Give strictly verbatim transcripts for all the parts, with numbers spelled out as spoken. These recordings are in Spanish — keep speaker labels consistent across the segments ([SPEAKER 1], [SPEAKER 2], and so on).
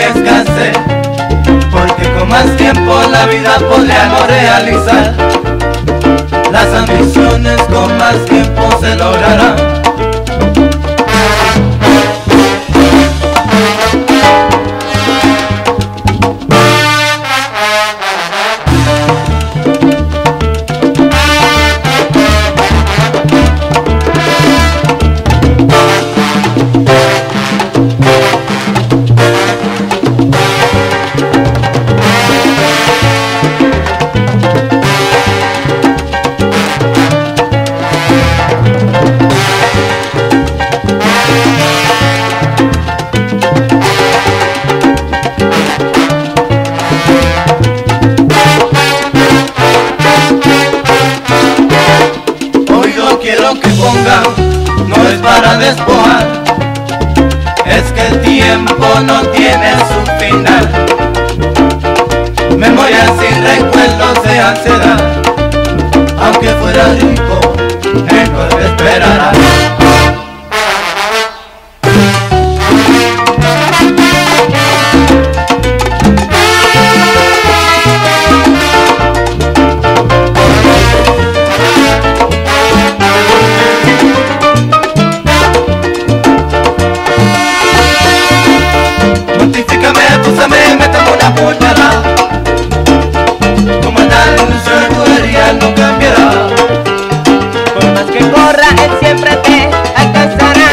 [SPEAKER 1] escasez, porque con más tiempo la vida podría no realizar. Las ambiciones con más tiempo se lograrán. Quiero que pongan, no es para despojar, es que el tiempo no tiene su final. Memorias y recuerdos de ansiedad, aunque fuera rico, mejor te esperará. Métame una puñalada, como el anuncio de tu herida no cambiará.
[SPEAKER 2] Por más que corra, él siempre te alcanzará.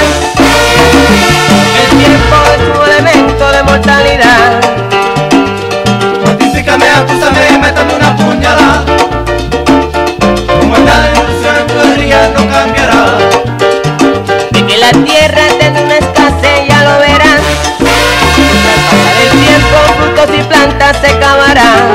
[SPEAKER 2] El tiempo es un elemento de mortalidad.
[SPEAKER 1] Mortifícame, acúsame, métame una puñalada, como el anuncio de tu herida no cambiará.
[SPEAKER 2] De que la tierra tiene una escasez, ya lo verás. Frutos y plantas se acabarán.